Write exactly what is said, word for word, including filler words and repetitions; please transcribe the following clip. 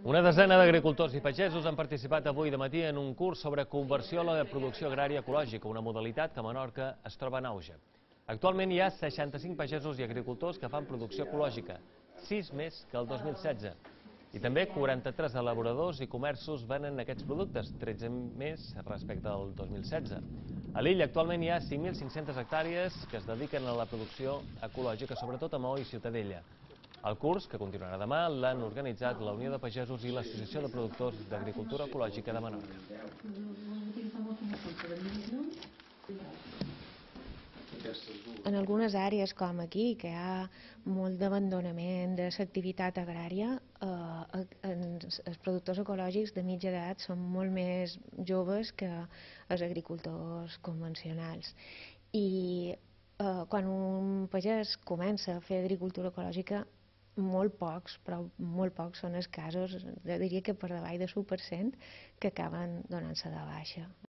Una desena d'agricultors i pagesos han participat avui de matí en un curs sobre conversió a la producció agrària ecològica, una modalitat que a Menorca es troba en auge. Actualment hi ha seixanta-cinc pagesos i agricultors que fan producció ecològica, sis més que el dos mil setze. I també quaranta-tres elaboradors i comerços venen aquests productes, tretze més respecte al dos mil setze. A l'illa actualment hi ha cinc mil cinc-centes hectàrees que es dediquen a la producció ecològica, sobretot a Maó i Ciutadella. El curs, que continuarà demà, l'han organitzat la Unió de Pagesos i l'Associació de Productors d'Agricultura Ecològica de Menorca. En algunes àrees com aquí, que hi ha molt d'abandonament de l'activitat agrària, eh, els productors ecològics de mitja edat són molt més joves que els agricultors convencionals. I eh, quan un pagès comença a fer agricultura ecològica, molt pocs, però molt pocs són els casos, jo diria que per davall de l'u per cent, que acaben donant-se de baixa.